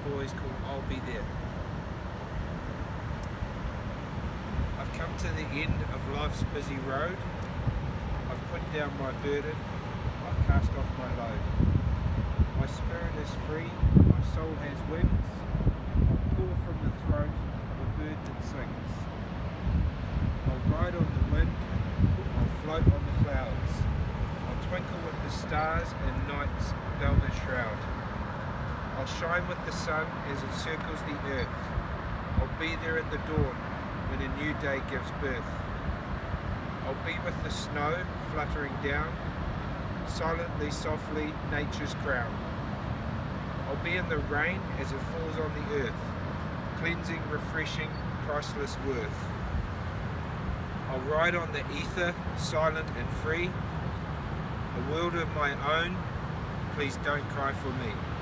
boys called I'll Be There. I've come to the end of life's busy road. I've put down my burden, I've cast off my load. My spirit is free, my soul has wings. I'll call from the throat of a bird that sings. I'll ride on the wind, I'll float on the clouds. I'll twinkle with the stars in night's velvet shroud. I'll shine with the sun as it circles the earth. I'll be there at the dawn when a new day gives birth. I'll be with the snow fluttering down, silently, softly, nature's crown. I'll be in the rain as it falls on the earth, cleansing, refreshing, priceless worth. I'll ride on the ether, silent and free, a world of my own, please don't cry for me.